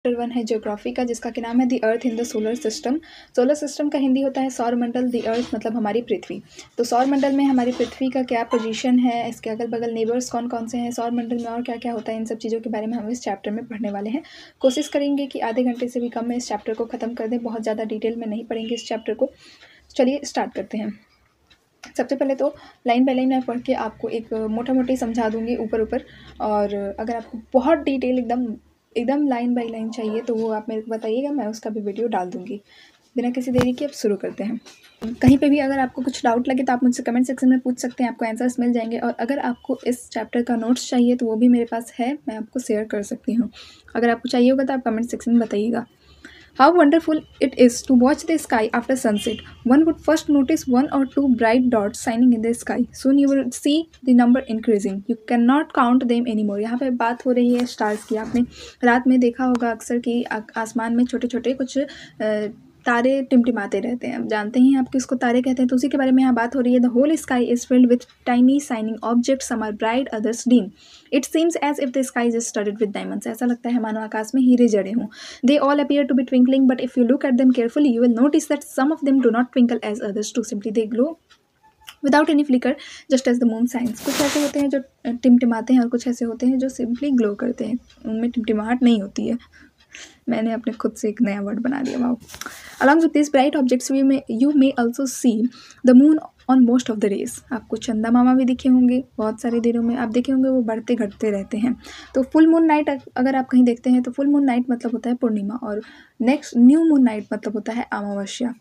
Chapter 1 है geography का, जिसका कि नाम है the earth in the solar system. Solar system का हिंदी होता है सौरमंडल। द अर्थ मतलब हमारी पृथ्वी। तो सौरमंडल में हमारी पृथ्वी का क्या पोजीशन है, इसके अगल बगल नेबर्स कौन कौन से हैं, सौरमंडल में और क्या क्या होता है, इन सब चीज़ों के बारे में हम इस चैप्टर में पढ़ने वाले हैं। कोशिश करेंगे कि आधे घंटे से भी कम में इस चैप्टर को ख़त्म कर दें। बहुत ज़्यादा डिटेल में नहीं पढ़ेंगे इस चैप्टर को। चलिए स्टार्ट करते हैं। सबसे पहले तो लाइन बाय लाइन मैं पढ़ के आपको एक मोटा मोटी समझा दूंगी ऊपर ऊपर, और अगर आपको बहुत डिटेल एकदम लाइन बाय लाइन चाहिए तो वो आप मेरे को बताइएगा, मैं उसका भी वीडियो डाल दूंगी। बिना किसी देरी के अब शुरू करते हैं। कहीं पे भी अगर आपको कुछ डाउट लगे तो आप मुझसे कमेंट सेक्शन में पूछ सकते हैं, आपको आंसर्स मिल जाएंगे। और अगर आपको इस चैप्टर का नोट्स चाहिए तो वो भी मेरे पास है, मैं आपको शेयर कर सकती हूँ। अगर आपको चाहिए होगा तो आप कमेंट सेक्शन में बताइएगा। How wonderful it is to watch the sky after sunset. One would first notice one or two bright dots shining in the sky. Soon you will see the number increasing. You cannot count them anymore. यहाँ पे बात हो रही है stars की। आपने रात में देखा होगा अक्सर कि आसमान में छोटे छोटे कुछ तारे टिमटिमाते रहते हैं। अब जानते हैं आप किसको तारे कहते हैं, तो उसी के बारे में यहाँ बात हो रही है। The whole sky is filled with tiny shining objects, some are bright others dim. It seems as if the sky is studded with diamonds. ऐसा लगता है मानो आकाश में हीरे जड़े हों। They all appear to be twinkling, but if you look at them carefully you will notice that some of them do not twinkle as others too, simply they glow without any flicker just as the moon science. कुछ ऐसे होते हैं जो टिमटिमाते हैं और कुछ ऐसे होते हैं जो सिंपली ग्लो करते हैं, उनमें टिमटिमाहट नहीं होती है। मैंने अपने खुद से एक नया वर्ड बना दिया। Wow. Along with this bright objects you may also see the moon on most of the days. आपको चंदा मामा भी दिखे होंगे, बहुत सारे दिनों में आप देखे होंगे, वो बढ़ते घटते रहते हैं। तो फुल मून नाइट अगर आप कहीं देखते हैं तो फुल मून नाइट मतलब होता है पूर्णिमा, और नेक्स्ट न्यू मून नाइट मतलब होता है अमावस्या।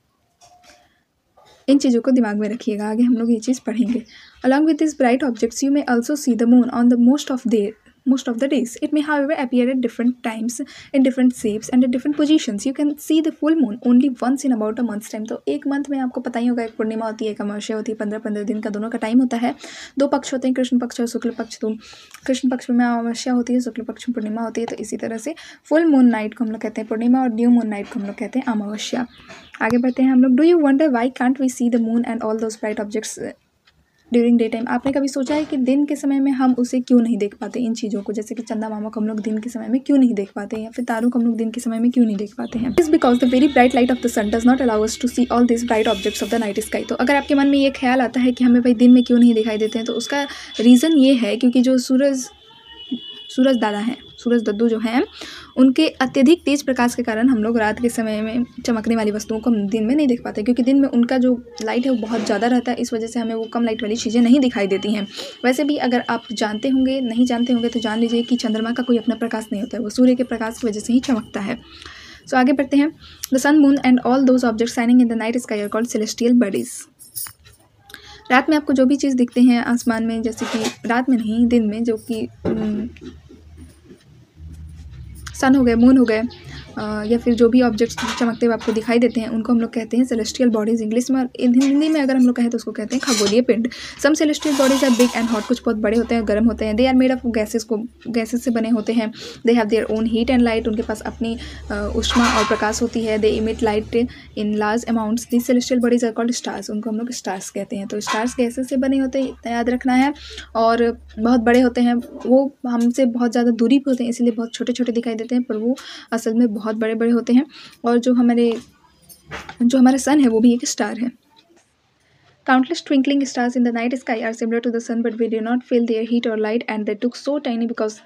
इन चीज़ों को दिमाग में रखिएगा, आगे हम लोग ये चीज़ पढ़ेंगे। Along with this bright objects you may also see the moon on the most of the days. It may however appear at different times in different shapes and at different positions. You can see the full moon only once in about a month's time. तो एक month में आपको पता ही होगा, एक पूर्णिमा होती है, एक अमावस्या होती है, 15-15 दिन का दोनों का टाइम होता है। दो पक्ष होते हैं, कृष्ण पक्ष और शुक्ल पक्ष। तो कृष्ण पक्ष में अमावस्या होती है, शुक्ल पक्ष में पूर्णिमा होती है। तो इसी तरह से फुल मून नाइट को हम लोग कहते हैं पूर्णिमा, और न्यू मून नाइट को हम लोग कहते हैं अमावस्या। आगे बढ़ते हैं हम लोग। Do you wonder why can't we see the moon and all those bright objects during day time. आपने कभी सोचा है कि दिन के समय में हम उसे क्यों नहीं देख पाते, इन चीज़ों को, जैसे कि चंदा मामा को हम लोग दिन के समय में क्यों नहीं देख पाते, या फिर तारों को हम लोग दिन के समय में क्यों नहीं देख पाते हैं? Is because the very bright light of the sun does not allow us to see all this bright objects of the night sky. तो अगर आपके मन में ये ख्याल आता है कि हमें भाई दिन में क्यों नहीं दिखाई देते हैं, तो उसका रीज़न ये है क्योंकि जो सूरज दादा हैं, सूरज दद्दू जो हैं, उनके अत्यधिक तेज प्रकाश के कारण हम लोग रात के समय में चमकने वाली वस्तुओं को हम दिन में नहीं देख पाते, क्योंकि दिन में उनका जो लाइट है वो बहुत ज़्यादा रहता है। इस वजह से हमें वो कम लाइट वाली चीज़ें नहीं दिखाई देती हैं। वैसे भी अगर आप जानते होंगे, नहीं जानते होंगे तो जान लीजिए कि चंद्रमा का कोई अपना प्रकाश नहीं होता है, वो सूर्य के प्रकाश की वजह से ही चमकता है। सो आगे बढ़ते हैं। The sun, moon and all those objects shining in the night sky are called celestial bodies. रात में आपको जो भी चीज़ दिखते हैं आसमान में, जैसे कि रात में नहीं, दिन में, जो कि सन हो गए, मून हो गए, या फिर जो भी ऑब्जेक्ट्स चमकते हुए आपको दिखाई देते हैं, उनको हम लोग कहते हैं सेलेस्टियल बॉडीज़ इंग्लिश में। और हिंदी में अगर हम लोग कहें तो उसको कहते हैं खगोलीय पिंड। Some celestial bodies are big and hot. कुछ बहुत बड़े होते हैं, गर्म होते हैं। They are made of gases से बने होते हैं। They have their own heat and light. उनके पास अपनी ऊष्मा और प्रकाश होती है। They emit light in large amounts. These celestial bodies are called stars. उनको हम लोग स्टार्स कहते हैं। तो स्टार्स गैसेस से बने होते हैं, इतना याद रखना है, और बहुत बड़े होते हैं। वो हमसे बहुत ज़्यादा दूरी पर होते हैं, इसलिए बहुत छोटे छोटे दिखाई देते हैं, पर वो असल में बहुत बड़े बड़े होते हैं। और जो हमारा सन है वो भी एक स्टार है। Countless twinkling stars in the night sky are similar to the sun, but we do not feel their heat or light, and they look so tiny because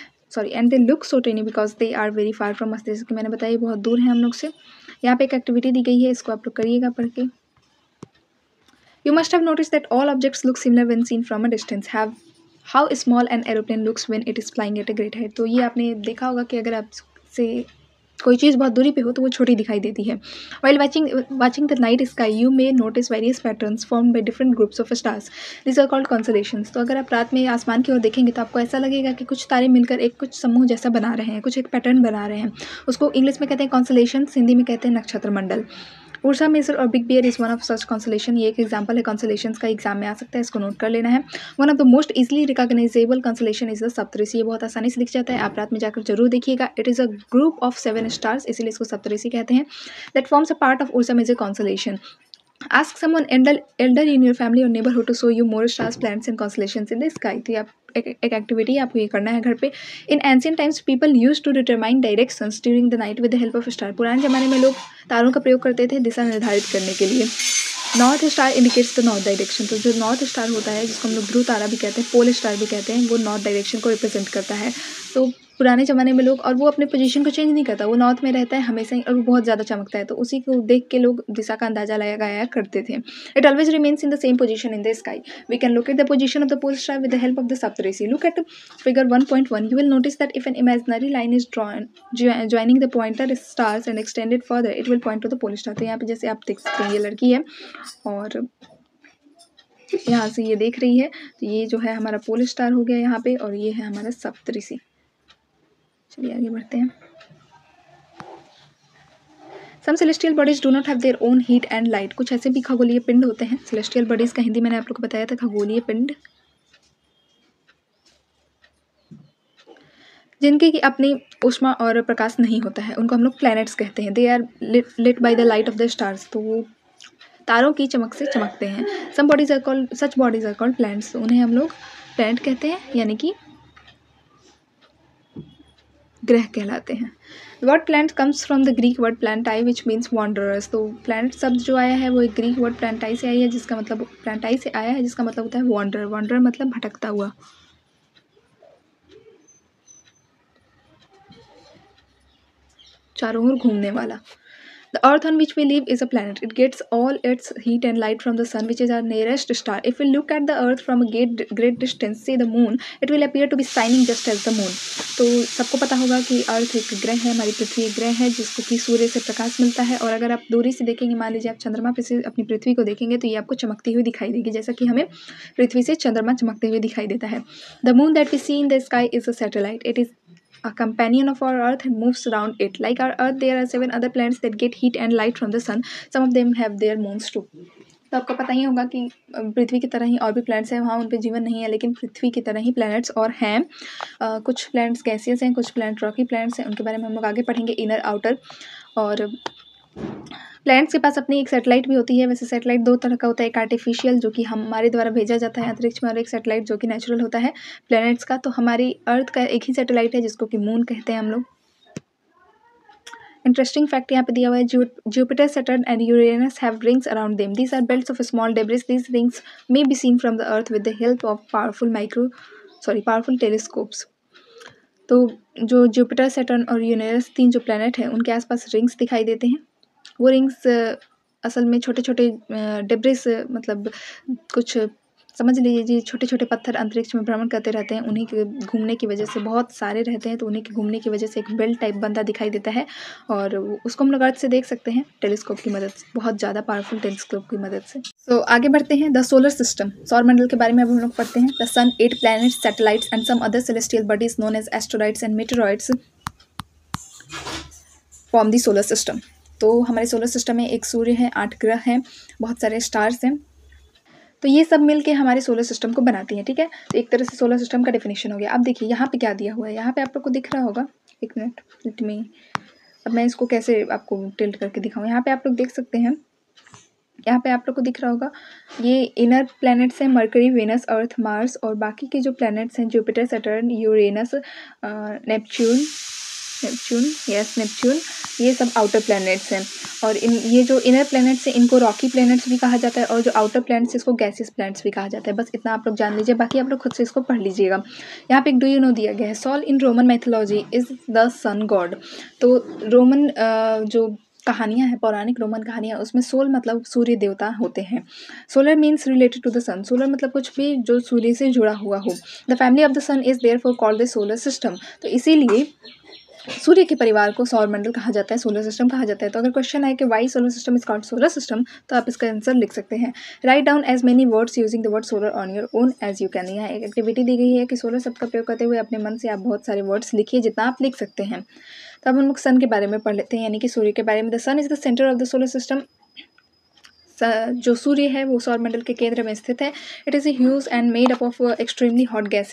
they are very far from us. जैसे कि मैंने बताया, बहुत दूर है हम लोग से। यहाँ पे एक एक्टिविटी दी गई है, इसको आप लोग करिएगा पढ़ के। You must have noticed that all objects look similar when seen from a distance. How small an aeroplane looks when it is flying at a great height. तो ये आपने देखा होगा कि अगर आपसे कोई चीज़ बहुत दूरी पे हो तो वो छोटी दिखाई देती है। While watching the night sky, you may notice various patterns formed by different groups of stars. These are called constellations. तो अगर आप रात में आसमान की ओर देखेंगे तो आपको ऐसा लगेगा कि कुछ तारे मिलकर एक कुछ समूह जैसा बना रहे हैं, कुछ एक पैटर्न बना रहे हैं। उसको इंग्लिश में कहते हैं कॉन्सलेशंस, हिंदी में कहते हैं नक्षत्र मंडल। उर्सा मेजर और big bear is one of such constellation. ये एक एग्जाम्पल है कॉन्सलेशंस का, एग्जाम में आ सकता है, इसको नोट कर लेना है। One of the most easily recognizable constellation is the Saptarishi. ये बहुत आसानी से दिख जाता है, आप रात में जाकर जरूर देखिएगा। It is a group of 7 stars, इसीलिए इसको सप्तऋषि कहते हैं। That forms a part of Ursa Major constellation. Ask someone elder in your family or neighborhood to show you more stars, planets and constellations in the sky. तो आप एक activity है, आपको ये करना है घर पे। In ancient times people use to determine directions during the night with the help of star. पुराने ज़माने में लोग तारों का प्रयोग करते थे दिशा निर्धारित करने के लिए। North star indicates the north direction. तो जो नॉर्थ स्टार होता है, जिसको हम लोग ध्रुव तारा भी कहते हैं, पोल स्टार भी कहते हैं, वो नॉर्थ डायरेक्शन को रिप्रेजेंट करता है। तो पुराने ज़माने में लोग, और वो अपने पोजीशन को चेंज नहीं करता, वो नॉर्थ में रहता है हमेशा ही, और वो बहुत ज़्यादा चमकता है, तो उसी को देख के लोग दिशा का अंदाजा लगाया करते थे। It always remains in the same position in the sky. We can locate the position of the pole star with the help of the Saptarishi. Look at figure 1.1. You will notice that if an imaginary line is drawn joining the pointer stars and extended further, it will point to the pole star. तो यहाँ पे जैसे आप देख सकते हैं, ये लड़की है और यहाँ से ये देख रही है, तो ये जो है हमारा पोल स्टार हो गया यहाँ पे, और ये है हमारा सप्तऋषि। चलिए आगे बढ़ते हैं। Some celestial bodies do not have their own heat and light. कुछ ऐसे भी खगोलीय पिंड होते हैं। सेलेस्टियल बॉडीज का हिंदी मैंने आप लोग को बताया था खगोलीय पिंड, जिनकी की अपनी ऊष्मा और प्रकाश नहीं होता है, उनको हम लोग प्लैनेट्स कहते हैं। They are lit by the light of the stars. तो वो तारों की चमक से चमकते हैं। Some bodies are called, such bodies are called planets. तो उन्हें हम लोग प्लैनेट कहते हैं, यानी कि ग्रह कहलाते हैं। Word planet comes from the Greek word planetai which means wanderers. तो प्लैनेट शब्द जो आया है वो एक ग्रीक वर्ड प्लैनेटाई से आई है, जिसका मतलब प्लैनेटाई से आया है, जिसका मतलब होता है वॉन्डरर। वॉन्डरर मतलब भटकता हुआ, चारों ओर घूमने वाला। The earth on which we live is a planet. It gets all its heat and light from the sun, which is our nearest star. If we look at the earth from a great distance, say the moon, it will appear to be shining just as the moon. तो सबको पता होगा कि अर्थ एक ग्रह है, हमारी पृथ्वी एक ग्रह है, जिसको कि सूर्य से प्रकाश मिलता है। और अगर आप दूरी से देखेंगे, मान लीजिए आप चंद्रमा पे से अपनी पृथ्वी को देखेंगे, तो ये आपको चमकती हुई दिखाई देगी, जैसा कि हमें पृथ्वी से चंद्रमा चमकते हुए दिखाई देता है। The moon that we see in the sky is a satellite. It is a companion of our earth and moves around it. Like our earth, there are 7 other planets that get heat and light from the sun. Some of them have their moons too. तो आपको पता ही होगा कि पृथ्वी की तरह ही और भी planets हैं, वहाँ उन पे जीवन नहीं है, लेकिन पृथ्वी की तरह ही प्लैनेट्स और हैं। कुछ प्लैनेट्स गैसियस हैं, कुछ प्लैनेट रॉकी प्लैनेट्स हैं, उनके बारे में हम लोग आगे पढ़ेंगे, इनर आउटर। और प्लैनेट्स के पास अपनी एक सैटेलाइट भी होती है। वैसे सैटेलाइट 2 तरह का होता है, एक आर्टिफिशियल जो कि हमारे द्वारा भेजा जाता है अंतरिक्ष में, और एक सैटेलाइट जो कि नेचुरल होता है प्लैनेट्स का। तो हमारी अर्थ का एक ही सैटेलाइट है, जिसको कि मून कहते हैं हम लोग। इंटरेस्टिंग फैक्ट यहाँ पे दिया हुआ है, Jupiter, Saturn and Uranus have rings around them. These are belts of small debris. These rings may be seen from the earth with the help of powerful telescopes. तो जो जुपिटर, सैटर्न और Uranus 3 जो planet हैं, उनके आसपास rings दिखाई देते हैं। वो रिंग्स असल में छोटे छोटे डेब्रिस, मतलब कुछ समझ लीजिए छोटे छोटे पत्थर अंतरिक्ष में भ्रमण करते रहते हैं। उन्हीं के घूमने की वजह से, बहुत सारे रहते हैं, तो उन्हीं के घूमने की वजह से एक बेल्ट टाइप बनता दिखाई देता है, और उसको हम लोग अर्थ से देख सकते हैं टेलीस्कोप की मदद से, बहुत ज़्यादा पावरफुल टेलीस्कोप की मदद से। तो आगे बढ़ते हैं। द सोलर सिस्टम, सौर मंडल के बारे में अब हम लोग पढ़ते हैं। The sun, 8 planets, satellites and some other celestial bodies known as asteroids and meteoroids form the solar system. तो हमारे सोलर सिस्टम में एक सूर्य है, 8 ग्रह हैं, बहुत सारे स्टार्स हैं, तो ये सब मिलके हमारे सोलर सिस्टम को बनाती हैं। ठीक है, तो एक तरह से सोलर सिस्टम का डेफिनेशन हो गया। अब देखिए यहाँ पे क्या दिया हुआ है, यहाँ पे आप लोग को दिख रहा होगा, एक मिनट लेट मी, अब मैं इसको कैसे आपको टिल्ट करके दिखाऊँ। यहाँ पे आप लोग देख सकते हैं, यहाँ पे आप लोग को दिख रहा होगा, ये इनर प्लैनेट्स हैं, मरकरी, वेनस, अर्थ, मार्स, और बाकी के जो प्लैनेट्स हैं जुपिटर, सैटर्न, यूरेनस, नेपच्यून, ये सब आउटर प्लैनेट्स हैं। और ये जो इनर प्लैनेट्स हैं, इनको रॉकी प्लैनेट्स भी कहा जाता है, और जो आउटर प्लैनेट्स इसको गैसियस प्लैनेट्स भी कहा जाता है। बस इतना आप लोग जान लीजिए, बाकी आप लोग खुद से इसको पढ़ लीजिएगा। यहाँ पे एक डू यू नो दिया गया है, Sol in Roman mythology is the sun god. तो रोमन जो कहानियाँ हैं, पौराणिक रोमन कहानियाँ, उसमें सोल मतलब सूर्य देवता होते हैं। Solar means related to the sun. Solar मतलब कुछ भी जो सूर्य से जुड़ा हुआ हो। The family of the sun is therefore called the solar system. तो इसीलिए सूर्य के परिवार को सौर मंडल कहा जाता है, सोलर सिस्टम कहा जाता है। तो अगर क्वेश्चन है कि why solar system is called solar system, तो आप इसका आंसर लिख सकते हैं। Write down as many words using the word solar on your own as you can. यहाँ एक एक्टिविटी दी गई है कि सोलर शब्द का प्रयोग करते हुए अपने मन से आप बहुत सारे वर्ड्स लिखिए, जितना आप लिख सकते हैं। तो अब हम लोग सन के बारे में पढ़ लेते हैं, यानी कि सूर्य के बारे में। The sun is the centre of the solar system. जो सूर्य है वो सौर मंडल के केंद्र में स्थित है। It is a huge and made up of extremely hot gases.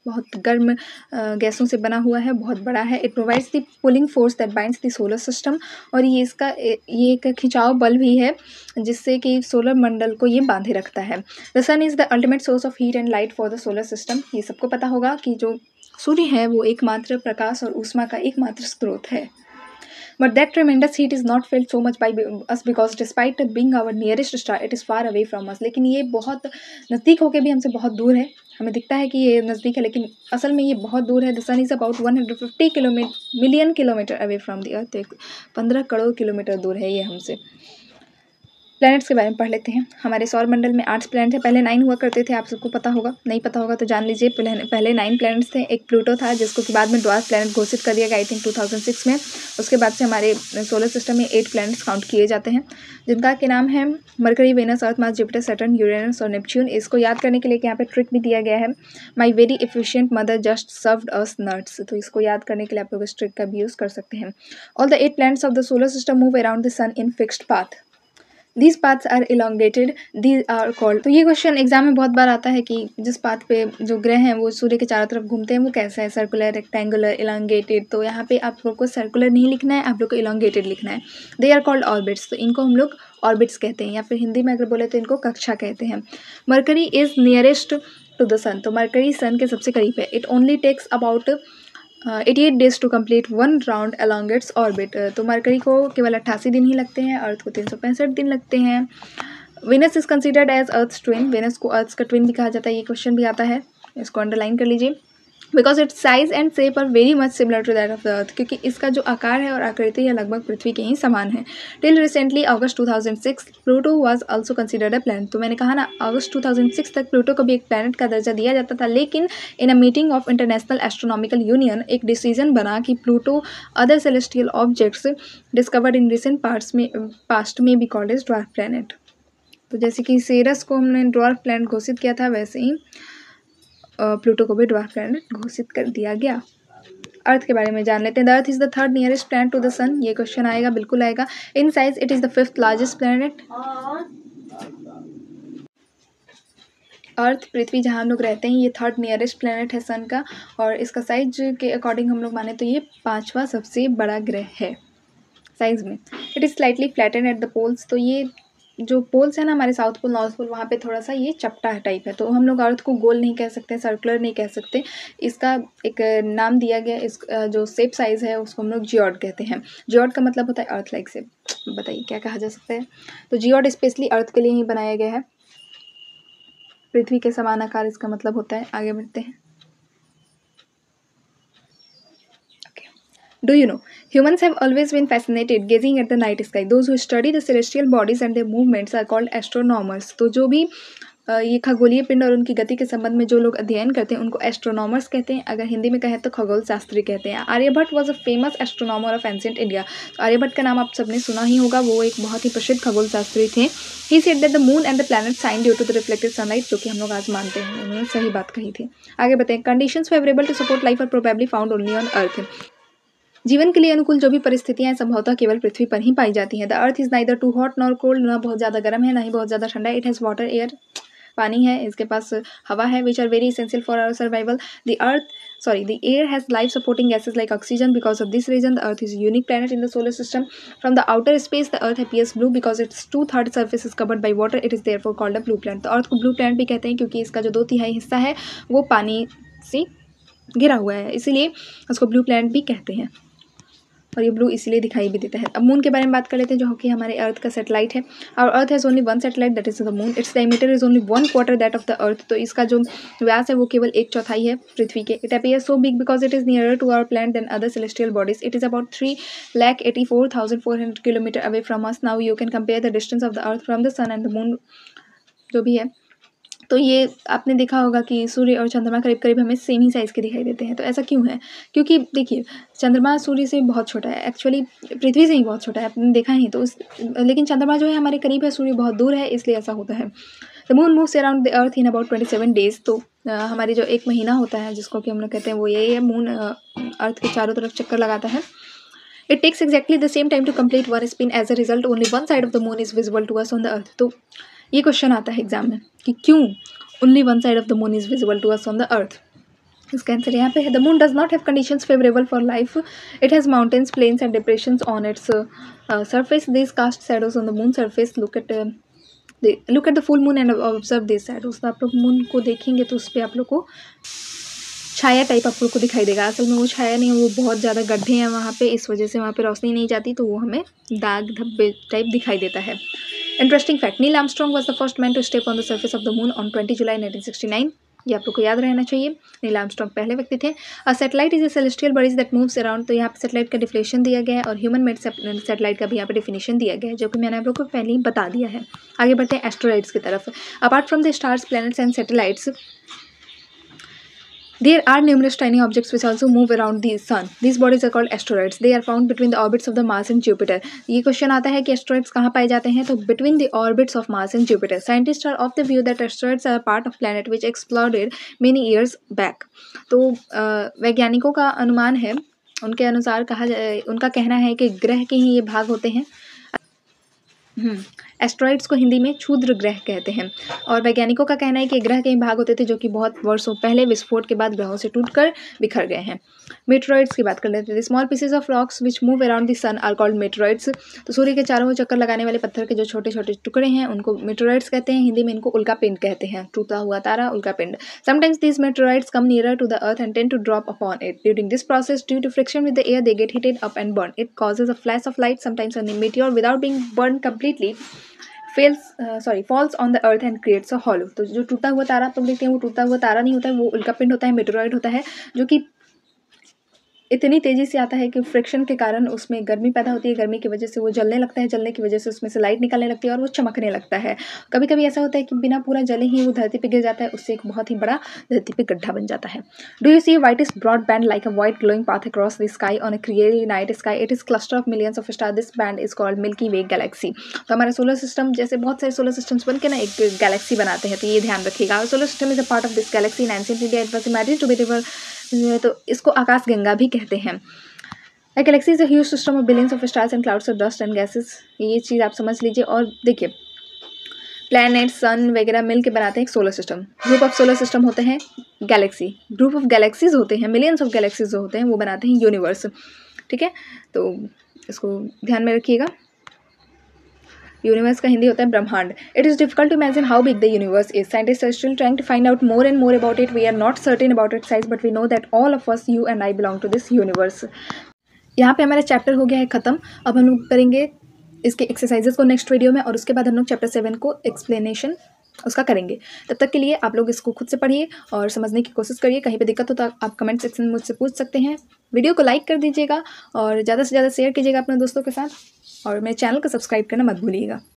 बहुत गर्म गैसों से बना हुआ है, बहुत बड़ा है। It provides the pulling force that binds the solar system, और ये एक खिंचाव बल भी है जिससे कि सोलर मंडल को ये बांधे रखता है। The sun is the ultimate source of heat and light for the solar system. ये सबको पता होगा कि जो सूर्य है वो एकमात्र प्रकाश और ऊष्मा का एकमात्र स्रोत है। But that tremendous heat is not felt so much by us because despite being our nearest star, it is far away from us. लेकिन ये बहुत नज़दीक होके भी हमसे बहुत दूर है। हमें दिखता है कि ये नज़दीक है लेकिन असल में ये बहुत दूर है। The sun is about 150 million kilometre away from the earth. 15 crore kilometre दूर है ये हमसे। प्लैनेट्स के बारे में पढ़ लेते हैं। हमारे सौर मंडल में 8 प्लैनेट है। पहले 9 हुआ करते थे, आप सबको पता होगा। नहीं पता होगा तो जान लीजिए। पहले 9 प्लैनेट्स थे। एक प्लूटो था जिसको कि बाद में ड्वार्फ प्लैनेट घोषित कर दिया गया आई थिंक 2006 में। उसके बाद से हमारे सोलर सिस्टम में 8 प्लैनेट्स काउंट किए जाते हैं जिनका के नाम है Mercury, Venus, Earth, Mars, Jupiter, Saturn, Uranus और नेपच्यून। इसको याद करने के लिए यहाँ पे ट्रिक भी दिया गया है, my very efficient mother just served us nuts. तो इसको याद करने के लिए आप लोग इस ट्रिक का भी यूज़ कर सकते हैं। All the 8 planets of the solar system move around the sun in fixed path. These paths are elongated, these are called। तो ये क्वेश्चन एग्जाम में बहुत बार आता है कि जिस पाथ पे जो ग्रह हैं वो सूर्य के चारों तरफ घूमते हैं वो कैसा है, सर्कुलर, रेक्टेंगुलर, इलांगेटेड। तो यहाँ पे आप लोग को सर्कुलर नहीं लिखना है, आप लोग को इलांगेटेड लिखना है। They are called orbits. तो इनको हम लोग ऑर्बिट्स कहते हैं, या फिर हिंदी में अगर बोले तो इनको कक्षा कहते हैं। Mercury is nearest to the sun. तो मरकरी सन के सबसे करीब है। It only takes about 88 days to complete 1 round along its orbit. तो मरकरी को केवल 88 दिन ही लगते हैं, अर्थ को 365 दिन लगते हैं। Venus is considered as earth's twin. Venus को अर्थ का ट्विन भी कहा जाता है। ये क्वेश्चन भी आता है, इसको अंडरलाइन कर लीजिए। Because its size and shape are very much similar to that of the earth. क्योंकि इसका जो आकार है और आकृति है लगभग पृथ्वी के ही समान है। Till recently August 2006 Pluto was also considered a planet. तो मैंने कहा ना अगस्त 2006 तक प्लूटो को भी एक प्लैनेट का दर्जा दिया जाता था, लेकिन in a meeting of International Astronomical Union एक डिसीजन बना कि Pluto other celestial objects discovered in recent past में be called as dwarf planet. तो जैसे कि सेरस को हमने ड्वार्फ प्लैनेट घोषित किया था, वैसे ही प्लूटो को भी ड्वार्फ प्लैनेट घोषित कर दिया गया। अर्थ के बारे में जान लेते हैं। The earth is the third nearest planet to the sun. ये क्वेश्चन आएगा, बिल्कुल आएगा। In size it is the 5th largest planet. Earth, पृथ्वी जहाँ हम लोग रहते हैं, ये 3rd नियरेस्ट प्लैनेट है सन का, और इसका साइज के अकॉर्डिंग हम लोग माने तो ये 5वां सबसे बड़ा ग्रह है साइज में। It is slightly flatten at the poles. तो ये जो पोल्स है ना हमारे साउथ पोल, नॉर्थ पोल, वहाँ पे थोड़ा सा ये चपटा टाइप है। तो हम लोग अर्थ को गोल नहीं कह सकते, सर्कुलर नहीं कह सकते। इसका एक नाम दिया गया, इस जो शेप साइज़ है उसको हम लोग जियोड कहते हैं। जियोड का मतलब होता है अर्थ लाइक शेप। बताइए क्या कहा जा सकता है। तो जियोड स्पेशली अर्थ के लिए ही बनाया गया है। पृथ्वी के समान आकार इसका मतलब होता है। आगे बढ़ते हैं। Do you know, humans have always been fascinated gazing at the night sky. Those who study the celestial bodies and their movements are called astronomers. तो जो भी ये खगोलीय पिंड और उनकी गति के संबंध में जो लोग अध्ययन करते हैं उनको एस्ट्रोनॉमर्स कहते हैं। अगर हिंदी में कहें तो खगोल शास्त्री कहते हैं। Aryabhata was a famous astronomer of ancient India. तो आर्यभट्ट का नाम आप सबने सुना ही होगा, वो एक बहुत ही प्रसिद्ध खगोल शास्त्री थे। He said that the moon and the planet shine due to the reflected sunlight, जो कि हम लोग आज मानते हैं। उन्होंने सही बात कही थी। आगे बताएं। Conditions favourable to support life are probably found only on earth. जीवन के लिए अनुकूल जो भी परिस्थितियां हैं संभवतः केवल पृथ्वी पर ही पाई जाती हैं। The earth is neither too hot nor cold. ना बहुत ज़्यादा गर्म है ना ही बहुत ज़्यादा ठंडा है। इट हैज़ वाटर, एयर, पानी है, इसके पास हवा है, which are very essential for our survival. The air has life supporting gases like oxygen. Because of this reason, the Earth is a unique planet in the solar system. From the outer space, the Earth appears blue because its 2/3 surface is covered by water. It is therefore called a blue planet. तो Earth को blue planet भी कहते हैं क्योंकि इसका जो 2/3 हिस्सा है वो पानी से घिरा हुआ है, इसीलिए उसको ब्लू प्लैनेट भी कहते हैं। और ये ब्लू इसीलिए दिखाई भी देता है। अब मून के बारे में बात कर लेते हैं, जो कि हमारे अर्थ का सैटेलाइट है। और earth has only 1 satellite, that is the moon. Its diameter is only 1/4 that of the earth. तो इसका जो व्यास है वो केवल 1/4 है पृथ्वी के। It appears so big because it is nearer to our planet than other celestial bodies. It is about 3,84,400 kilometre away from us. Now you can compare the distance of the earth from the sun and the moon, जो भी है। तो ये आपने देखा होगा कि सूर्य और चंद्रमा करीब करीब हमें सेम ही साइज़ के दिखाई देते हैं। तो ऐसा क्यों है? क्योंकि देखिए चंद्रमा सूर्य से बहुत छोटा है, एक्चुअली पृथ्वी से ही बहुत छोटा है, आपने देखा ही। तो लेकिन चंद्रमा जो है हमारे करीब है, सूर्य बहुत दूर है, इसलिए ऐसा होता है। The moon moves around the earth in about 27 days. तो हमारी जो एक महीना होता है जिसको कि हम लोग कहते हैं वो यही है। मून अर्थ के चारों तरफ चक्कर लगाता है। It takes exactly the same time to complete one spin. As a result, only one side of the moon is visible to us on the earth. तो ये क्वेश्चन आता है एग्जाम में कि क्यों only one side of the moon is visible to us on the earth. इसका answer यहाँ पे है the moon does not have conditions favourable for life. It has mountains, plains and depressions on its surface. These cast shadows on the moon surface. Look at the full moon and observe these shadows. तो आप लोग moon को देखेंगे तो उस पर आप लोग को छाया टाइप आप लोग को दिखाई देगा. असल में वो छाया नहीं है, वो बहुत ज़्यादा गड्ढे हैं वहाँ पे, इस वजह से वहाँ पे रोशनी नहीं जाती, तो वो हमें दाग धब्बे टाइप दिखाई देता है. Interesting fact, Neil Armstrong was the first man to step on the surface of the moon on 20 July 1969. ये आप लोग को याद रहना चाहिए. नील आर्मस्ट्रॉन्ग पहले व्यक्ति थे. A satellite is a celestial bodies that moves around. तो यहाँ पे सैटेलाइट का डिफिनेशन दिया गया है और ह्यूमन मेड सैटेलाइट का भी यहाँ पे डिफिनेशन दिया गया है, जो कि मैंने आप लोग को पहले ही बता दिया है. आगे बढ़ते हैं एस्ट्रॉइड्स की तरफ. Apart from the stars, planets and satellites, there are numerous tiny objects which also move around the sun. These bodies are called asteroids. They are found between the orbits of the Mars and Jupiter. ये question आता है कि asteroids कहाँ पाए जाते हैं, तो between the orbits of Mars and Jupiter. Scientists are of the view that asteroids are a part of planet which exploded many years back. तो वैज्ञानिकों का अनुमान है, उनके अनुसार उनका कहना है कि ग्रह के ही ये भाग होते हैं. एस्ट्रॉइड्स को हिंदी में क्षुद्र ग्रह कहते हैं. और वैज्ञानिकों का कहना है कि ग्रह के भाग होते थे जो कि बहुत वर्षों पहले विस्फोट के बाद ग्रहों से टूटकर बिखर गए हैं. मेट्रॉइड्स की बात कर लेते हैं. Small pieces of rocks which move around the sun are called meteoroids. तो सूर्य के चारों ओर चक्कर लगाने वाले पत्थर के जो छोटे छोटे टुकड़े हैं उनको मेट्रॉइड्स कहते हैं. हिंदी में इनको उल्का पिंड कहते हैं. टूटा हुआ तारा, उल्का पिंड. Sometimes these meteoroids come nearer to the earth and tend to drop upon it. During this process, due to friction with the air, they get heated up and burn. It causes a flash of light. Sometimes a meteor without being burned completely falls on the earth and creates a hollow. तो जो टूटा हुआ तारा आप लोग देखते हैं वो टूटा हुआ तारा नहीं होता है, वो उल्का पिंड होता है, मेटेरॉइड होता है, जो कि इतनी तेज़ी से आता है कि फ्रिक्शन के कारण उसमें गर्मी पैदा होती है. गर्मी की वजह से वो जलने लगता है, जलने की वजह से उसमें से लाइट निकलने लगती है और वो चमकने लगता है. कभी कभी ऐसा होता है कि बिना पूरा जले ही वो धरती पे गिर जाता है, उससे एक बहुत ही बड़ा धरती पे गड्ढा बन जाता है. Do you see whitest broad band like a white glowing path across the sky on a clear night sky. It is cluster of millions of star. This band is called milky way galaxy. तो हमारा solar system, जैसे बहुत सारे solar systems बन के ना एक Galaxy बनाते हैं, तो ये ध्यान रखिएगा. Solar system is a part of this galaxy. In ancient India it was imagined to be river, तो इसको आकाश गंगा भी कहते हैं. A galaxy is a huge system of billions of stars and clouds of dust and gases. ये चीज़ आप समझ लीजिए. और देखिए, प्लैनेट, सन वगैरह मिल के बनाते हैं एक solar system. Group of solar system होते हैं गैलेक्सी. ग्रुप ऑफ गैलेक्सीज होते हैं, मिलियंस ऑफ गैलेक्सीज जो होते हैं वो बनाते हैं यूनिवर्स. ठीक है, तो इसको ध्यान में रखिएगा. यूनिवर्स का हिंदी होता है ब्रह्मांड. It is difficult to imagine how big the universe is. Scientist are still trying to find out more and more about it. We are not certain about it size, but we know that all of us, you and I, belong to this universe. यहाँ पे हमारा chapter हो गया है ख़त्म. अब हम लोग करेंगे इसके एक्सरसाइजेस को नेक्स्ट वीडियो में, और उसके बाद हम लोग चैप्टर 7 को एक्सप्लेनेशन उसका करेंगे. तब तक के लिए आप लोग इसको खुद से पढ़िए और समझने की कोशिश करिए. कहीं पे दिक्कत हो तो आप कमेंट सेक्शन में मुझसे पूछ सकते हैं. वीडियो को लाइक कर दीजिएगा और ज़्यादा से ज़्यादा शेयर कीजिएगा अपने दोस्तों के साथ, और मेरे चैनल को सब्सक्राइब करना मत भूलिएगा.